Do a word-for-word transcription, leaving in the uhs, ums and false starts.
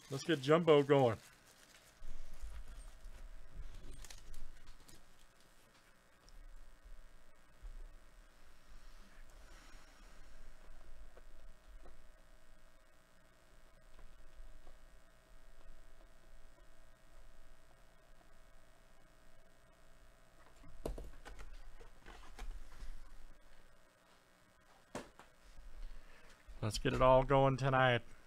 Let's get Jumbo going. Let's get it all going tonight.